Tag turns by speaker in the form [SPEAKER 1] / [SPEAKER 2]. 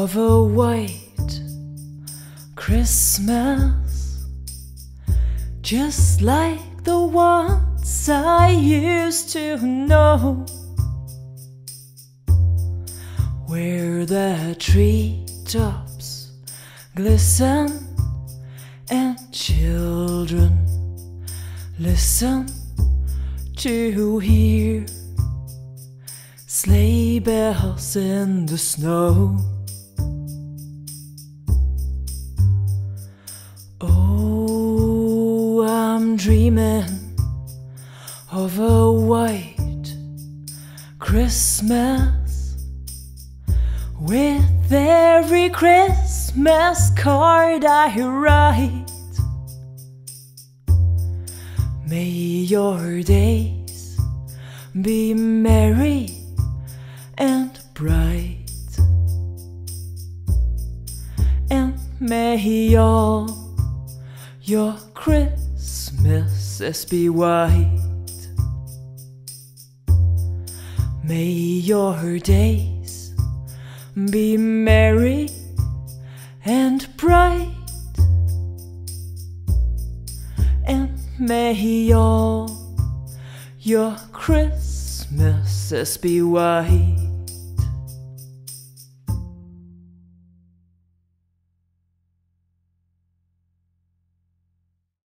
[SPEAKER 1] of a white Christmas, just like the ones I used to know, where the treetops glisten and children listen to hear sleigh bells in the snow. Oh, I'm dreaming of a white Christmas, with every Christmas card I write. May your days be merry and bright, and may all your Christmases be white. May your days be merry and bright, and may all your Christmases be white.